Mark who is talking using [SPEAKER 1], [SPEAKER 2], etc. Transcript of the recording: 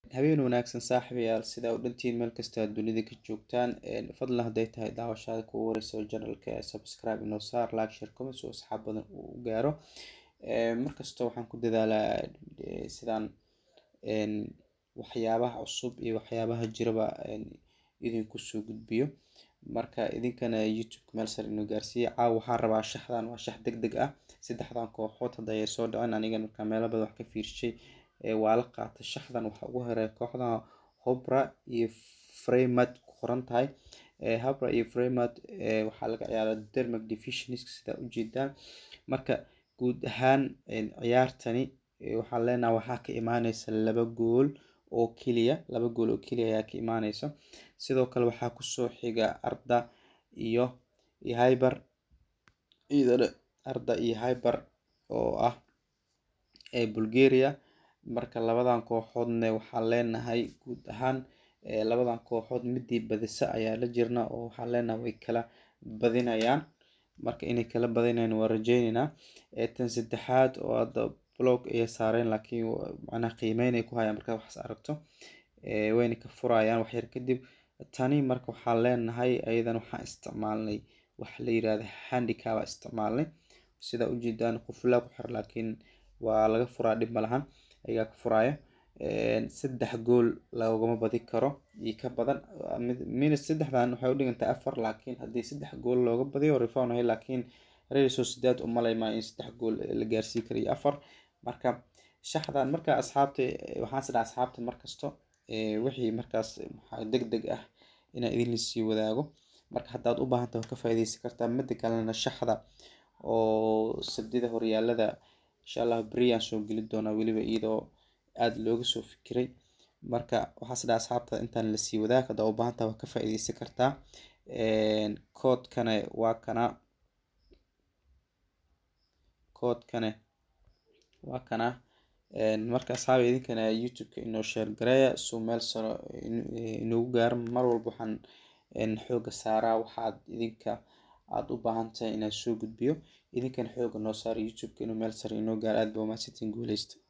[SPEAKER 1] habeen wanaagsan saaxiibayaal sida u dhantiin meel kasta dunida ka joogtaan fadlan hadday tahay daawashada kugu wareyso channelka subscribe inoo saar like share comment si asxaab badan uu gaaro markasta waxaan ku dadaalaa sidaan waxyaabaha cusub iyo waxyaabaha jiraba idinku soo gudbiyo marka idinkana youtube meel sare inoo gaarsiiyo caawa waxaan rabaa shaxdan waa shax degdeg ah saddexdan kooxood hadda ay soo dhaceen aniga marka meelo badan wax ka fiirshay waa la qaatay shaxdan waxa ugu horeeya kooxda Hobra iyo Fremad ku qoran tahay Hobra iyo Fremad waxaa laga ciyaaraa Dermak Divisions sida u jeedaan marka guud ahaan ciyaartani waxaan leenahay waxaa ka imaanaysa laba gool oo kaliya ayaa ka imaanaysa sidoo kale waxaa ku soo xiga Arda iyo Hyper oo ah Bulgaria marka labadan kooxoodna waxaan leenahay guud ahaan labadan kooxood midii badisa ayaa la jirna oo waxaan leenahay way kala badinayaan marka inay kala badinayaan waa rajaynaynaa tan saddexaad oo hadda blog ay saareen laakiin macnaha qiimeyn ay ku hayaan marka wax aragto wayna ka furayaan wax yar kadib tani marka waxaan leenahay ayadan waxaan isticmaalnay wax la yiraahdo handicap isticmaalnay sida u jeedaan qufla ku xir laakiin waa laga furaa dib malahan ayaa ka furaya saddex gool laguma badi karo iyo ka badan minus saddexdan waxay u dhigantaa 4 laakiin haddii saddex gool looga badiyo refund ay laakiin Real Sociedad umaleyma in saddex gool la gaarsiin karo 4 marka shaxdan marka asxaabta waxaan sadaa asxaabta markasto wixii markaas degdeg ah inaan idin sii wadaago marka haddaad u baahan tahay ka faa'iideysan kartaa mid kalena shaxda oo sabtida horyaalada insha Allah Brian soo geli doona waliba iyadoo aad looga soo fikiray marka waxaa sida asxaabta intaan la sii wadaag hadda u baahan tahay ka faa'iideysan kartaa koodkana waa kana marka asxaab idinkana youtube-ka inoo share gareeya soo meel sano inoo gaar mar walba waxaan xooga saaraa waxaad idinka aad u baahan tahay inaan soo gudbiyo idinkana xooga noo saar youtube-ka inuu meel sare inoo gaar aad baa mahadsantiin guuleysta